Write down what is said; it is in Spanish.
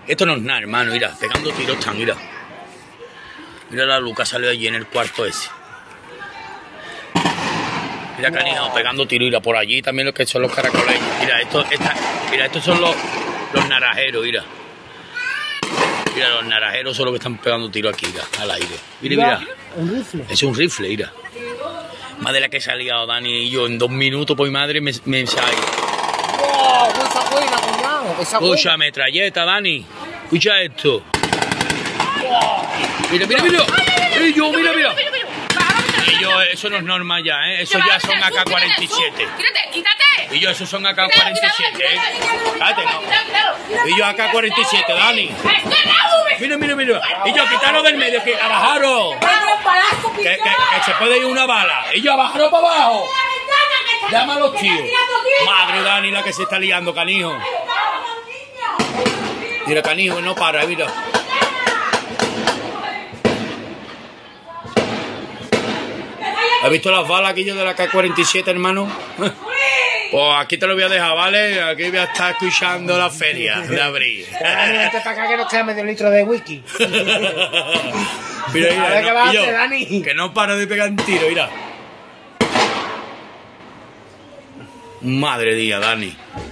Esto no es nada, hermano, mira, pegando tiros tan, mira. Mira la Luca salió allí en el cuarto ese. Mira, canijo, pegando tiros, mira, por allí también lo que son los caracoles. Mira, estos son los narajeros, mira. Mira, los narajeros son los que están pegando tiros aquí, mira, al aire. Mira. Un rifle. Es un rifle, mira. Madre la que se ha liado, Dani, y yo en 2 minutos, pues mi madre me sale. ¡Wow! Esa buena, cuñado. Escucha, metralleta, Dani. Escucha esto. Mira. Y yo, mira. Y yo, eso no es normal ya, ¿eh? Eso ya son AK-47. ¡Quítate! Y yo, esos son AK-47, ¿eh? Cállate, no. Y yo, AK-47, Dani. Mira. Y yo, quitaros del medio, que abajaros. Que se puede ir una bala. Y yo, abajaros para abajo. Llama a los tíos. Madre, Dani, la que se está liando, canijo. Mira, canijo, no para, mira. ¿Has visto las balas aquello de la K-47, hermano? Pues aquí te lo voy a dejar, ¿vale? Aquí voy a estar escuchando la feria de abril. Vente para acá que nos queda medio litro de whisky. Mira, A ver qué va a y yo, hacer, Dani. que no paro de pegar un tiro, mira. Madre mía, Dani.